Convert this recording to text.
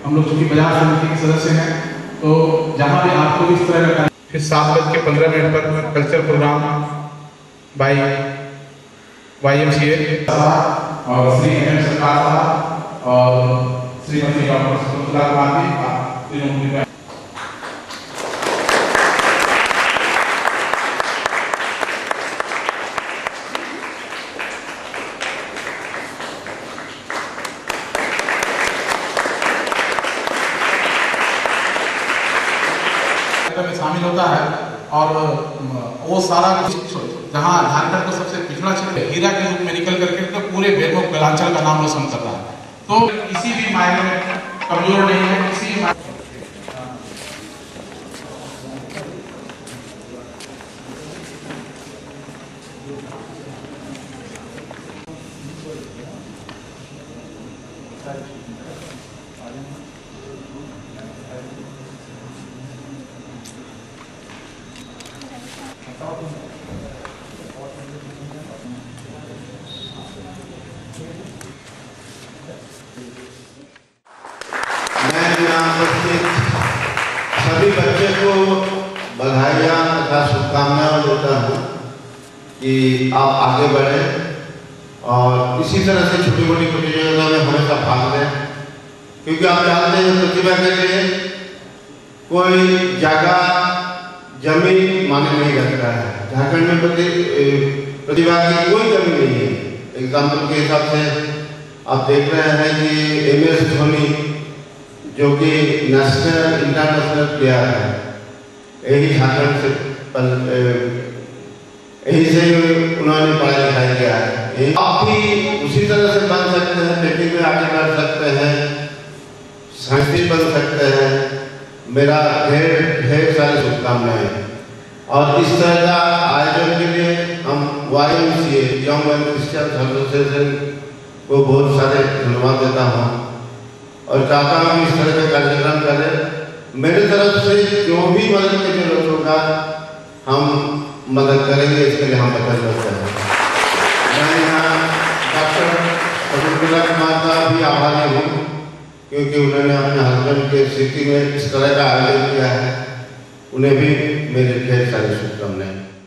हम लोग चूँकि बाजार समिति के सदस्य हैं, तो जहाँ भी आपको इस तरह का फिर 7:15 पर कल्चर प्रोग्राम बाई YMCA और श्री एम सरकार साहब और श्रीमती डॉक्टर शकुंतला कुमार जी में शामिल होता है। और वो सारा जहाँ झारखंड को सबसे पिछड़ा क्षेत्र हीरा के रूप में निकल करके तो पूरे बेरमो कलांचल का नाम रोशन कर रहा है। तो किसी भी मायने में कमजोर नहीं है, किसी भी सभी बच्चे को बधाइयाँ तथा शुभकामनाएं देता हूँ कि आप आगे बढ़ें और इसी तरह से छोटी मोटी प्रतियोगिता में हमेशा भाग लें, क्योंकि आप जानते हैं प्रतिभा के लिए कोई जगह जमीन माने नहीं रखता है। झारखंड में प्रतिभा की कोई कमी नहीं है। एग्जाम्पल के हिसाब से आप देख रहे हैं कि MS धोनी जो कि नेशनल इंटरनेशनल प्लेयर है, यही झारखंड से यही से उन्होंने पढ़ाई लिखाई किया है। आप भी उसी तरह से बन सकते हैं, टेक्निक में आगे बढ़ सकते हैं, साइंटिस्ट बन सकते हैं। मेरा ढेर सारी शुभकामनाएं। और इस तरह का आयोजन के लिए हम YMCA young man Christian association को बहुत सारे धन्यवाद देता हूँ और चाहता हूँ इस तरह का कार्यक्रम करें। मेरे तरफ से जो भी मदद की जरूरत होगा हम मदद करेंगे, इसके लिए हम बता सकते हैं। मैं यहाँ डॉक्टर शकुंतला कुमार का भी आभारी हूँ, क्योंकि उन्होंने अपने हस्बैंड के स्थिति में इस तरह का आयोजन किया है। उन्हें भी मेरे ढेर सारी शुभकामनाएं।